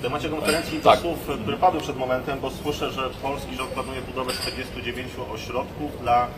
temacie konferencji Tak. słów, które padły przed momentem, bo słyszę, że polski rząd planuje budowę 49 ośrodków dla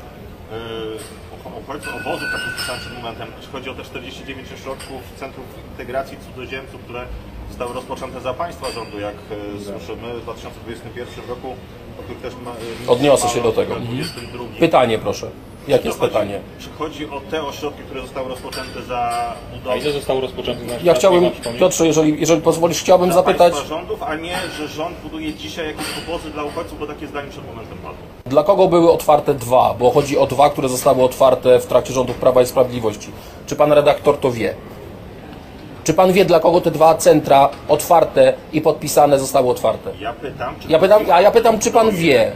uchodźców, obozów, tak jak pisałem przed momentem. Chodzi o te 49 ośrodków centrów integracji cudzoziemców, które zostały rozpoczęte za państwa rządu, jak słyszymy, w 2021 roku, o których też odniosę się do tego. 22. Pytanie proszę. Jakie jest pytanie? Czy chodzi o te ośrodki, które zostały rozpoczęte za budowę? A ile zostało rozpoczęte? Ja chciałbym, Piotrze, jeżeli pozwolisz, chciałbym zapytać... Państwa rządów, a nie, że rząd buduje dzisiaj jakieś obozy dla uchodźców, bo takie zdanie przed momentem padło. Dla kogo były otwarte dwa? Bo chodzi o dwa, które zostały otwarte w trakcie rządów Prawa i Sprawiedliwości. Czy pan redaktor to wie? Czy pan wie, dla kogo te dwa centra otwarte i podpisane zostały otwarte? Ja pytam, czy... Ja pytam, czy pan wie?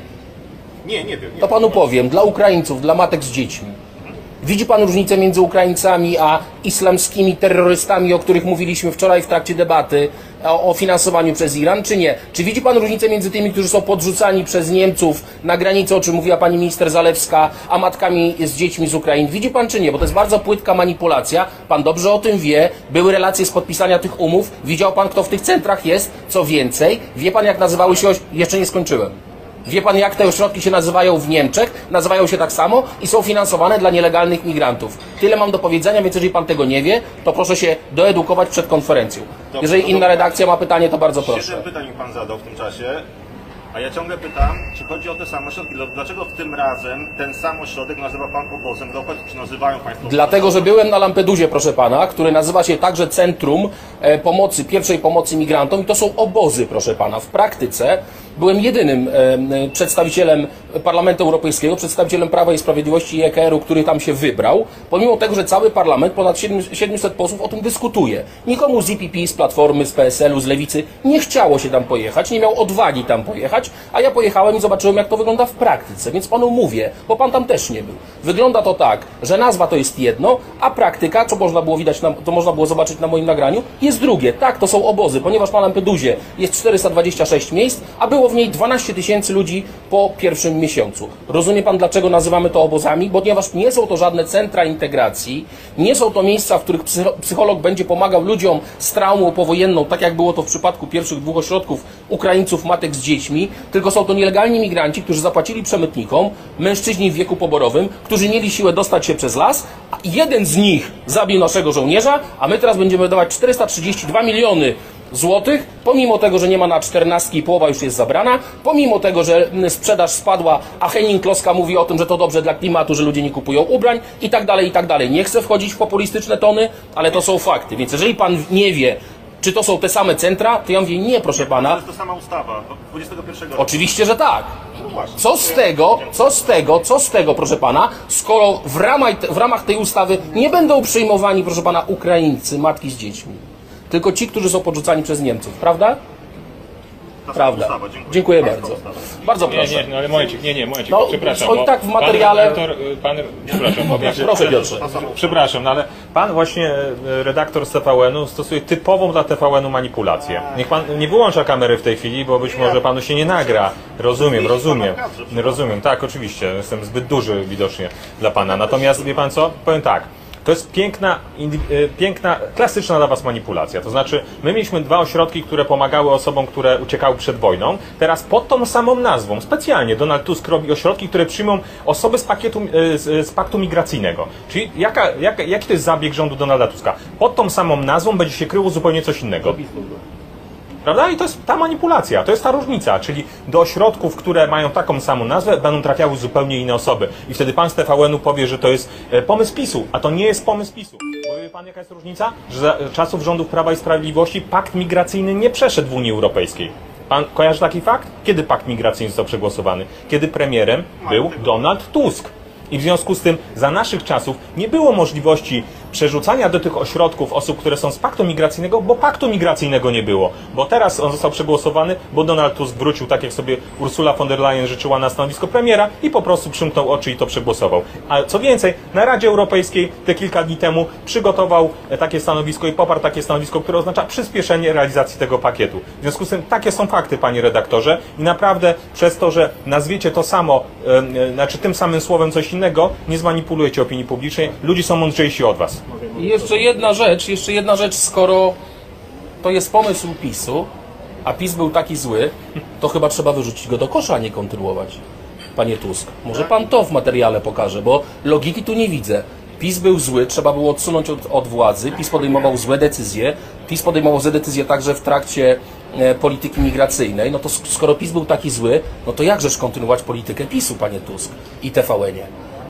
Nie wiem. To panu powiem. Dla Ukraińców, dla matek z dziećmi. Widzi pan różnicę między Ukraińcami a islamskimi terrorystami, o których mówiliśmy wczoraj w trakcie debaty o finansowaniu przez Iran, czy nie? Czy widzi pan różnicę między tymi, którzy są podrzucani przez Niemców na granicę, o czym mówiła pani minister Zalewska, a matkami z dziećmi z Ukrainy? Widzi pan, czy nie? Bo to jest bardzo płytka manipulacja. Pan dobrze o tym wie. Były relacje z podpisania tych umów. Widział pan, kto w tych centrach jest. Co więcej, wie pan, jak nazywały się... Jeszcze nie skończyłem. Wie pan, jak te ośrodki się nazywają w Niemczech? Nazywają się tak samo i są finansowane dla nielegalnych migrantów. Tyle mam do powiedzenia, więc jeżeli pan tego nie wie, to proszę się doedukować przed konferencją. Jeżeli inna redakcja ma pytanie, to bardzo proszę. 7 pytań mi pan zadał w tym czasie, a ja ciągle pytam, czy chodzi o te same ośrodki. Dlaczego w tym razem ten sam ośrodek nazywa pan obozem dla uchodźców? Czy nazywają państwo? Dlatego, że byłem na Lampedusie, proszę pana, który nazywa się także Centrum Pomocy, Pierwszej Pomocy Migrantom i to są obozy, proszę pana. W praktyce byłem jedynym przedstawicielem Parlamentu Europejskiego, przedstawicielem Prawa i Sprawiedliwości i EKR-u, który tam się wybrał, pomimo tego, że cały parlament, ponad 700 posłów o tym dyskutuje. Nikomu z IPP, z Platformy, z PSL-u, z Lewicy nie chciało się tam pojechać, nie miał odwagi tam pojechać, a ja pojechałem i zobaczyłem, jak to wygląda w praktyce, więc panu mówię, bo pan tam też nie był. Wygląda to tak, że nazwa to jest jedno, a praktyka, co można było widać, to można było zobaczyć na moim nagraniu, jest drugie. Tak, to są obozy, ponieważ na Lampedusie jest 426 miejsc, a było w niej 12 000 ludzi po pierwszym miesiącu. Rozumie pan, dlaczego nazywamy to obozami? Ponieważ nie są to żadne centra integracji, nie są to miejsca, w których psycholog będzie pomagał ludziom z traumą powojenną, tak jak było to w przypadku pierwszych dwóch ośrodków Ukraińców, matek z dziećmi, tylko są to nielegalni migranci, którzy zapłacili przemytnikom, mężczyźni w wieku poborowym, którzy mieli siłę dostać się przez las, a jeden z nich zabił naszego żołnierza, a my teraz będziemy wydawać 432 miliony złotych, pomimo tego, że nie ma na 14 i połowa już jest zabrana, pomimo tego, że sprzedaż spadła, a Henning Kloska mówi o tym, że to dobrze dla klimatu, że ludzie nie kupują ubrań i tak dalej, i tak dalej. Nie chcę wchodzić w populistyczne tony, ale to są fakty. Więc jeżeli pan nie wie, czy to są te same centra, to ja mówię, nie, proszę pana. To jest to sama ustawa, 21 roku. Oczywiście, że tak. No właśnie. Co z tego, proszę pana, skoro w ramach tej ustawy nie będą przyjmowani, proszę pana, Ukraińcy, matki z dziećmi, tylko ci, którzy są podrzucani przez Niemców, prawda? Prawda. Dziękuję bardzo. Bardzo proszę. Nie, ale momencik, No, przepraszam. i tak w materiale... Przepraszam, Proszę, Piotrze. Przepraszam, no ale pan właśnie, redaktor z TVN-u, stosuje typową dla TVN-u manipulację. Niech pan nie wyłącza kamery w tej chwili, bo być może panu się nie nagra. Rozumiem, tak, oczywiście. Jestem zbyt duży widocznie dla pana. Natomiast wie pan co? Powiem tak. To jest piękna, klasyczna dla was manipulacja. To znaczy, my mieliśmy dwa ośrodki, które pomagały osobom, które uciekały przed wojną. Teraz pod tą samą nazwą, specjalnie Donald Tusk robi ośrodki, które przyjmą osoby z paktu migracyjnego. Czyli jaki to jest zabieg rządu Donalda Tuska? Pod tą samą nazwą będzie się kryło zupełnie coś innego. Prawda? I to jest ta manipulacja, to jest ta różnica, czyli do ośrodków, które mają taką samą nazwę, będą trafiały zupełnie inne osoby. I wtedy pan z TVN-u powie, że to jest pomysł PiS-u, a to nie jest pomysł PiS-u. Bo wie pan, jaka jest różnica? Że za czasów rządów Prawa i Sprawiedliwości pakt migracyjny nie przeszedł w Unii Europejskiej. Pan kojarzy taki fakt? Kiedy pakt migracyjny został przegłosowany? Kiedy premierem był Donald Tusk. I w związku z tym za naszych czasów nie było możliwości przerzucania do tych ośrodków osób, które są z paktu migracyjnego, bo paktu migracyjnego nie było. Bo teraz on został przegłosowany, bo Donald Tusk wrócił, tak jak sobie Ursula von der Leyen życzyła, na stanowisko premiera i po prostu przymknął oczy i to przegłosował. A co więcej, na Radzie Europejskiej te kilka dni temu przygotował takie stanowisko i poparł takie stanowisko, które oznacza przyspieszenie realizacji tego pakietu. W związku z tym takie są fakty, panie redaktorze, i naprawdę przez to, że nazwiecie to samo, znaczy tym samym słowem coś innego, nie zmanipulujecie opinii publicznej. Ludzie są mądrzejsi od was. I jeszcze jedna rzecz, skoro to jest pomysł PiS-u, a PiS był taki zły, to chyba trzeba wyrzucić go do kosza, a nie kontynuować. Panie Tusk, może pan to w materiale pokaże, bo logiki tu nie widzę. PiS był zły, trzeba było odsunąć od władzy, PiS podejmował złe decyzje, PiS podejmował złe decyzje także w trakcie polityki migracyjnej, no to skoro PiS był taki zły, no to jakżeż kontynuować politykę PiS-u, panie Tusk i TVN-ie?